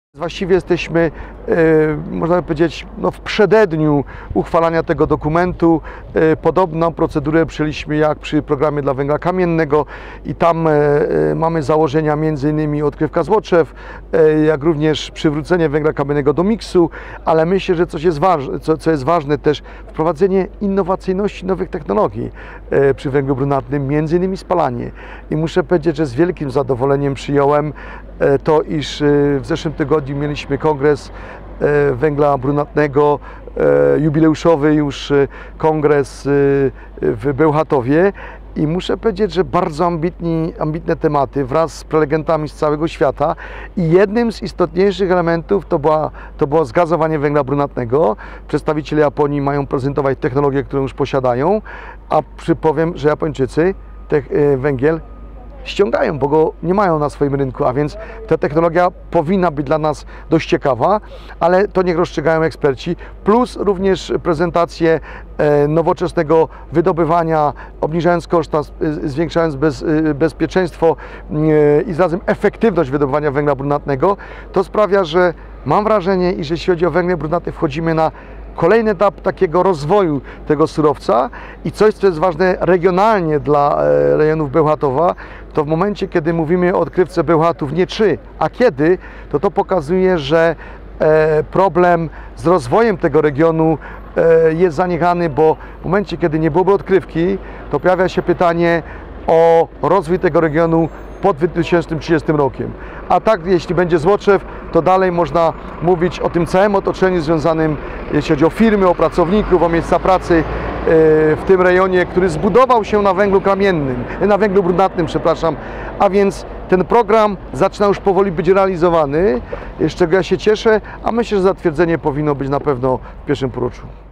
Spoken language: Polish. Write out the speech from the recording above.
Właściwie jesteśmy, można powiedzieć, w przededniu uchwalania tego dokumentu. Podobną procedurę przyjęliśmy jak przy programie dla węgla kamiennego i tam mamy założenia m.in. odkrywka Złoczew, jak również przywrócenie węgla kamiennego do miksu, ale myślę, że co jest ważne też, wprowadzenie innowacyjności, nowych technologii przy węglu brunatnym, m.in. spalanie. I muszę powiedzieć, że z wielkim zadowoleniem przyjąłem to, iż w zeszłym tygodniu mieliśmy kongres węgla brunatnego, jubileuszowy już kongres w Bełchatowie i muszę powiedzieć, że bardzo ambitne tematy wraz z prelegentami z całego świata i jednym z istotniejszych elementów to było zgazowanie węgla brunatnego. Przedstawiciele Japonii mają prezentować technologię, którą już posiadają, a przypowiem, że Japończycy węgiel ściągają, bo go nie mają na swoim rynku, a więc ta technologia powinna być dla nas dość ciekawa, ale to niech rozstrzygają eksperci, plus również prezentacje nowoczesnego wydobywania, obniżając koszta, zwiększając bezpieczeństwo i zarazem efektywność wydobywania węgla brunatnego. To sprawia, że mam wrażenie, iż jeśli chodzi o węgiel brunatny, wchodzimy na kolejny etap takiego rozwoju tego surowca i coś, co jest ważne regionalnie dla rejonów Bełchatowa, to w momencie, kiedy mówimy o odkrywce Bełchatów nie czy, a kiedy, to pokazuje, że problem z rozwojem tego regionu jest zaniechany, bo w momencie, kiedy nie byłoby odkrywki, to pojawia się pytanie o rozwój tego regionu po 2030 rokiem. A tak, jeśli będzie Złoczew, to dalej można mówić o tym całym otoczeniu związanym, jeśli chodzi o firmy, o pracowników, o miejsca pracy w tym rejonie, który zbudował się na węglu kamiennym, na węglu brunatnym, przepraszam. A więc ten program zaczyna już powoli być realizowany, z czego ja się cieszę, a myślę, że zatwierdzenie powinno być na pewno w pierwszym półroczu.